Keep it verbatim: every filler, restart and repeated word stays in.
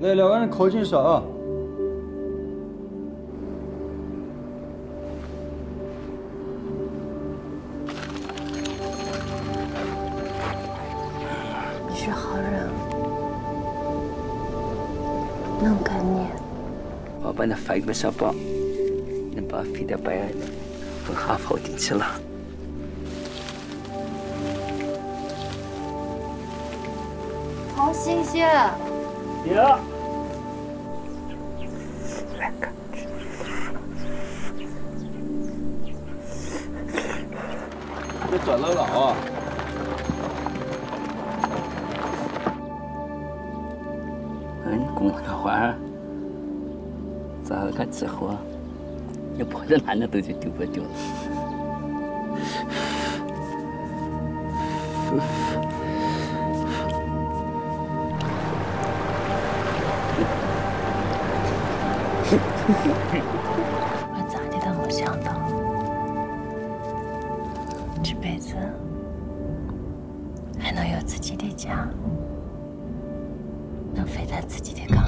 来，两个人靠近些啊。 你是好人，能感念。 我帮他发一个小包，能把飞到白岸的和哈跑进去了。 好新鲜！ 呀！ 别转了了啊！ 嗯，供那个花，咋个吃活？你跑到哪那都就丢不丢了。 我咋的都没想到，这辈子还能有自己的家，能飞在自己的岗。